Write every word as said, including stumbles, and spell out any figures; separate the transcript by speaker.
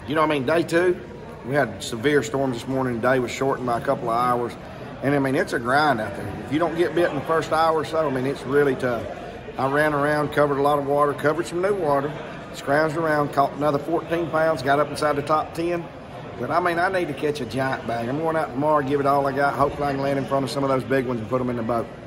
Speaker 1: You know what I mean? Day two, we had severe storms this morning. The day was shortened by a couple of hours. And, I mean, it's a grind out there. If you don't get bit in the first hour or so, I mean, it's really tough. I ran around, covered a lot of water, covered some new water, scrounged around, caught another fourteen pounds, got up inside the top ten. But, I mean, I need to catch a giant bag. I'm going out tomorrow, give it all I got. Hopefully I can land in front of some of those big ones and put them in the boat.